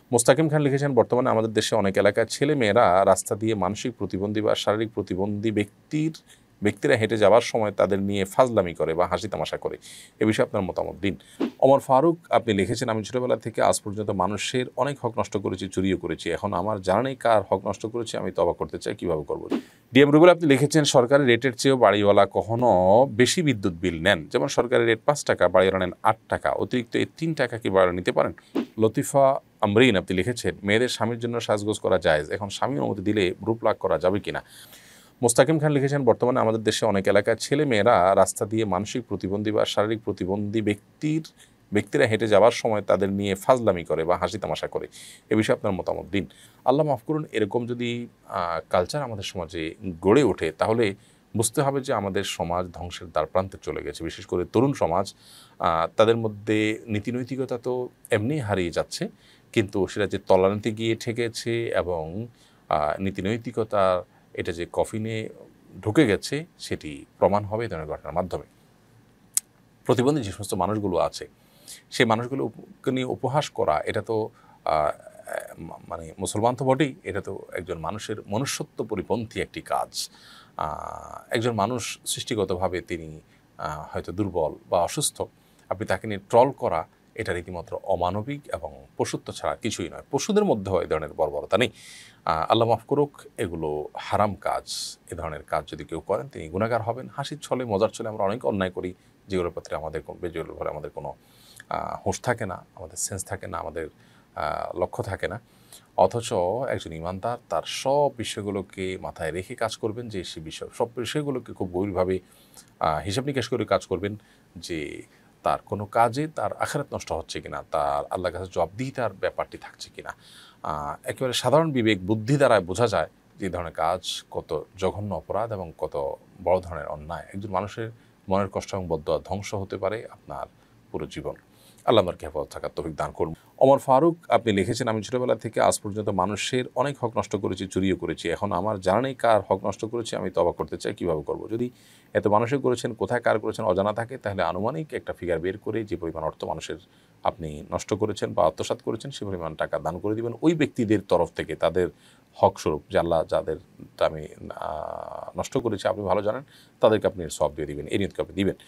মোস্তাকিম খান লিখেছেন, বর্তমানে আমাদের দেশে অনেক এলাকায় ছেলে মেয়েরা রাস্তা দিয়ে মানসিক প্রতিবন্ধী বা শারীরিক প্রতিবন্ধী ব্যক্তিরা হেঁটে যাওয়ার সময় তাদের নিয়ে ফাজলামি করে বা হাসি তামাশা করে। এ বিষয়ে আপনার মতামত দিন। ওমর ফারুক আপনি লিখেছেন, আমি ছোটোবেলা থেকে আজ পর্যন্ত মানুষের অনেক হক নষ্ট করেছি, চুরিও করেছি। এখন আমার জানা নেই কার হক নষ্ট করেছি, আমি তওবা করতে চাই, কীভাবে করবো? ডিএম রুবেল আপনি লিখেছেন, সরকারি রেটের চেয়েও বাড়িওয়ালা কখনো বেশি বিদ্যুৎ বিল নেন। যেমন সরকারি রেট 5 টাকা, বাড়িওয়ালা নেন 8 টাকা, অতিরিক্ত এই 3 টাকা কি বাড়িওয়ালা নিতে পারেন? লতিফা আমরিন আপনি লিখেছেন, মেয়েদের স্বামীর জন্য সাজগোজ করা জায়েজ, এখন স্বামী অনুমতি দিলে রূপলাগ করা যাবে কিনা? মোস্তাকিম খান লিখেছেন, বর্তমানে আমাদের দেশে অনেক এলাকায় ছেলে মেয়েরা রাস্তা দিয়ে মানসিক প্রতিবন্ধী বা শারীরিক প্রতিবন্ধী ব্যক্তিরা হেঁটে যাওয়ার সময় তাদের নিয়ে ফাজলামি করে বা হাসি তামাশা করে। এ বিষয়ে আপনার মতামত দিন। আল্লাহ মাফ করুন, এরকম যদি কালচার আমাদের সমাজে গড়ে ওঠে তাহলে বুঝতে হবে যে আমাদের সমাজ ধ্বংসের দ্বারপ্রান্তে চলে গেছে। বিশেষ করে তরুণ সমাজ, তাদের মধ্যে নীতিনৈতিকতা তো এমনি হারিয়ে যাচ্ছে, কিন্তু সেটা যে তলানিতে গিয়ে ঠেকেছে এবং নীতিনৈতিকতা এটা যে কফিনে ঢুকে গেছে সেটি প্রমাণ হবে এই ধরনের ঘটনার মাধ্যমে। প্রতিবন্ধী যে সমস্ত মানুষগুলো আছে সেই মানুষগুলোকে নিয়ে উপহাস করা, এটা তো মানে মুসলমান তো বটেই, এটা তো একজন মানুষের মনুষ্যত্ব পরিপন্থী একটি কাজ। একজন মানুষ সৃষ্টিগতভাবে তিনি হয়তো দুর্বল বা অসুস্থ, আপনি তাকে নিয়ে ট্রল করা এটা রীতিমাত্র অমানবিক এবং পশুত্ব ছাড়া কিছুই নয়। পশুদের মধ্যেও এই ধরনের বর্বরতা নেই। আল্লাহ মাফ করুক, এগুলো হারাম কাজ। এ ধরনের কাজ যদি কেউ করেন তিনি গুনাহগার হবেন। হাসির ছলে, মজার ছলে আমরা অনেক অন্যায় করি, যেগুলোর প্রতি যেগুলোর পরে আমাদের কোনো হুঁশ থাকে না, আমাদের সেন্স থাকে না, আমাদের লক্ষ্য থাকে না। অথচ একজন ইমানদার তার সব বিষয়গুলোকে মাথায় রেখে কাজ করবেন, যে সব বিষয়গুলোকে খুব গভীরভাবে হিসাব নিকাশ করে কাজ করবেন, যে তার কোনো কাজে তার আখিরাত নষ্ট হচ্ছে কিনা, তার আল্লাহর কাছে জবাবদিহিতার ব্যাপারটি থাকছে কিনা। একেবারে সাধারণ বিবেক বুদ্ধি দ্বারা বোঝা যায় যে এই ধরনের কাজ কত জঘন্য অপরাধ এবং কত বড় ধরনের অন্যায়। একজন মানুষের মনের কষ্ট এবং বদদোয়া ধ্বংস হতে পারে আপনার পুরো জীবন। আল্লাহ আমাকে হেফাজত থাকার তৌফিক দান করুন। ওমর ফারুক আপনি লিখেছেন, আমি ছোটোবেলা থেকে আজ পর্যন্ত মানুষের অনেক হক নষ্ট করেছি, চুরিও করেছি। এখন আমার জানা নেই কার হক নষ্ট করেছি, আমি তওবা করতে চাই, কীভাবে করবো? যদি এত মানুষের করেছেন, কোথায় কার করেছেন অজানা থাকে, তাহলে আনুমানিক একটা ফিগার বের করে যে পরিমাণ অর্থ মানুষের আপনি নষ্ট করেছেন বা আত্মসাৎ করেছেন সে পরিমাণ টাকা দান করে দিবেন ওই ব্যক্তিদের তরফ থেকে, তাদের হক স্বরূপ, যে আল্লাহ যাদের আমি নষ্ট করেছি আপনি ভালো জানেন, তাদেরকে আপনি সওয়াব দিয়ে দিবেন, এই নিয়তকে আপনি দিবেন।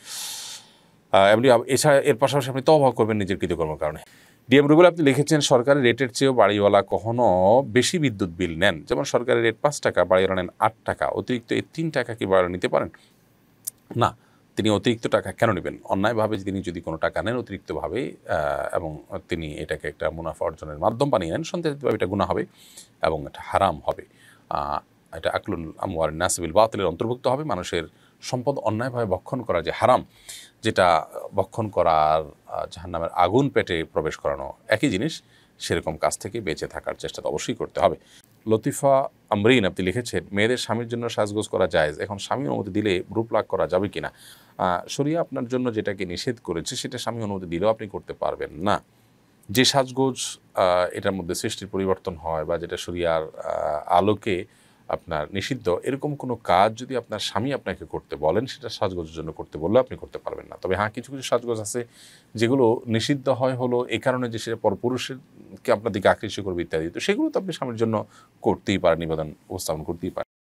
এমনি এছাড়া এর পাশাপাশি আপনি তওবা করবেন নিজের কৃতকর্মের কারণে। ডিএম রুবেল আপনি লিখেছেন, সরকারি রেটের চেয়েও বাড়িওয়ালা কখনো বেশি বিদ্যুৎ বিল নেন। যেমন সরকারি রেট 5 টাকা, বাড়িওয়ালা নেন 8 টাকা, অতিরিক্ত এই 3 টাকা কি বাড়িওয়ালা নিতে পারেন? না, তিনি অতিরিক্ত টাকা কেন নেবেন? অন্যায়ভাবে তিনি যদি কোনো টাকা নেন অতিরিক্তভাবে এবং তিনি এটাকে একটা মুনাফা অর্জনের মাধ্যম বানিয়ে নেন, সন্দেহভাবে এটা গুনাহ হবে এবং এটা হারাম হবে। এটা আকলুল আমওয়াল নাস বিল বাতিলের অন্তর্ভুক্ত হবে। মানুষের সম্পদ অন্যায়ভাবে ভক্ষণ করা যে হারাম, যেটা ভক্ষণ করার জাহান্নামের আগুন পেটে প্রবেশ করানো একই জিনিস, সেরকম কাজ থেকে বেঁচে থাকার চেষ্টা তো অবশ্যই করতে হবে। লতিফা আমরিন আপনি লিখেছেন, মেয়েদের স্বামীর জন্য সাজগোজ করা জায়েজ, এখন স্বামী অনুমতি দিলে রূপলাগ করা যাবে কিনা? শরিয়া আপনার জন্য যেটাকে নিষেধ করেছে সেটা স্বামী অনুমতি দিলেও আপনি করতে পারবেন না। যে সাজগোজ এটার মধ্যে সৃষ্টির পরিবর্তন হয় বা যেটা শরিয়ার আলোকে আপনার নিষিদ্ধ, এরকম কোনো কাজ যদি আপনার স্বামী আপনাকে করতে বলেন, সেটা সাজগোজের জন্য করতে বললে আপনি করতে পারবেন না। তবে হ্যাঁ, কিছু কিছু সাজগোজ আছে যেগুলো নিষিদ্ধ হলো এই কারণে যে সেটা পরপুরুষকে আপনার দিকে আকৃষ্ট করবে ইত্যাদি, তো সেগুলো তো আপনি স্বামীর জন্য করতেই পারেন, নিবেদন উপস্থাপন করতেই পারেন।